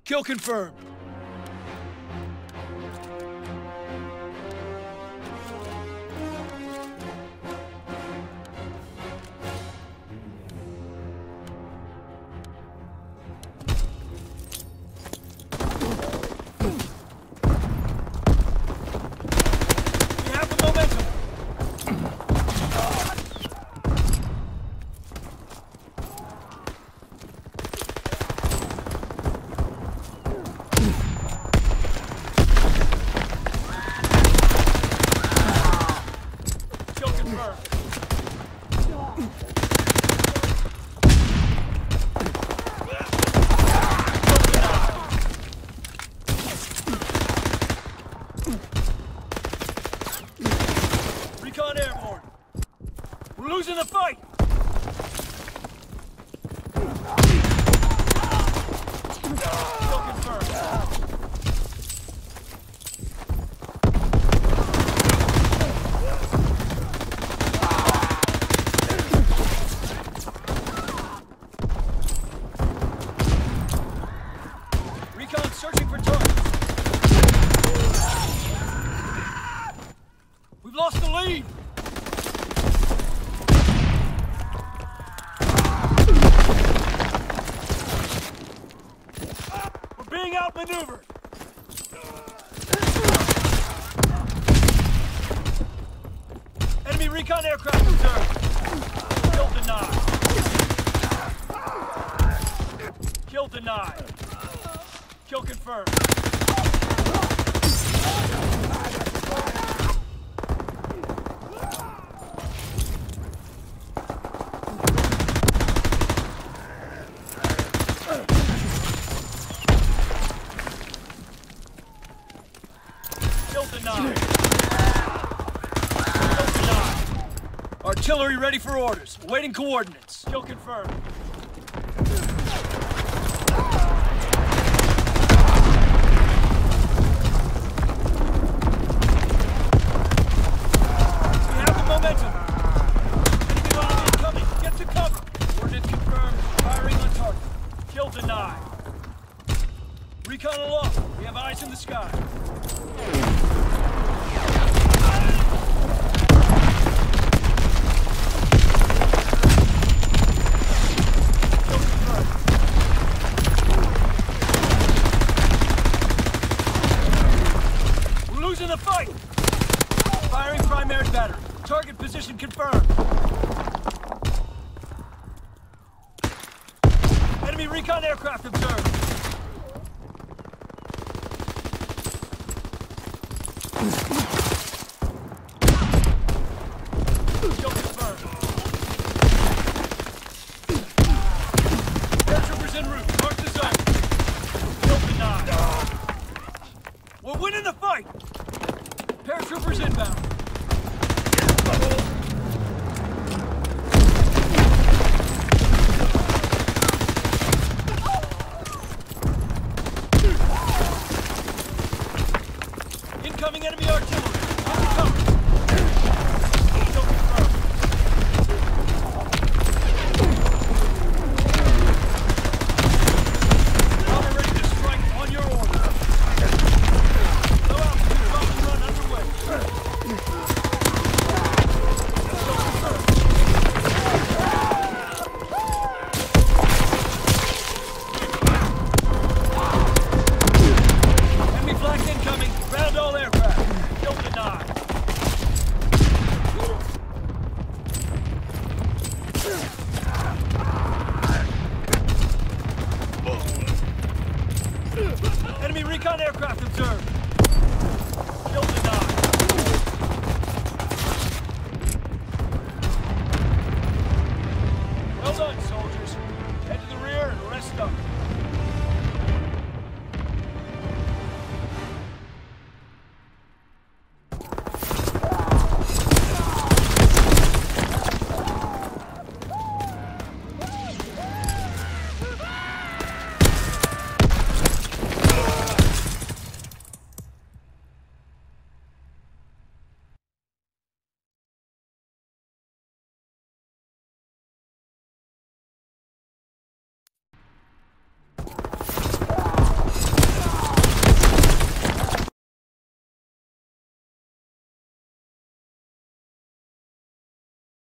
Kill confirmed. Recon airborne. We're losing the fight. Kill confirmed. Recon searching for targets. We've lost the lead. We're being outmaneuvered. Enemy recon aircraft observed. Kill denied. Kill denied. Kill confirmed. Kill denied. Kill denied. Artillery ready for orders. Awaiting coordinates. Kill confirmed. We have the momentum. Enemy bomb incoming. Get to cover. Coordinates confirmed. Firing on target. Kill denied. Recon aloft. We have eyes in the sky. We're losing the fight. Firing primary battery. Target position confirmed. Enemy recon aircraft observed. Kill confirmed. Paratroopers en route. Mark the zone. Kill denied. We're winning the fight. Paratroopers inbound. Incoming enemy artillery.